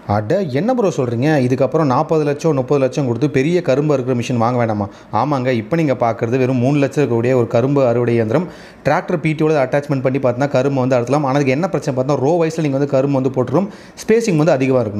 அட என்ன ப்ரோ சொல்கிறீங்க? இதுக்கப்புறம் 40,00,000 30,00,000 கொடுத்து பெரிய கரும்பு அறுக்கிற மிஷின் வாங்க வேணாமா? ஆமாங்க. இப்போ நீங்கள் பார்க்குறது வெறும் 3,00,000 இருக்கக்கூடிய ஒரு கரும்பு அறுவடை இயந்திரம். டிராக்டர் பிடிஓட அட்டாச்மெண்ட் பண்ணி பார்த்தீங்கன்னா கரும்பு வந்து அறுக்கலாம். ஆனால் அதுக்கு என்ன பிரச்சனை பார்த்தா ரோ வைஸில் நீங்கள் வந்து கரும்பு வந்து போட்டுரும். ஸ்பேசிங் வந்து அதிகமாக இருக்கணும்.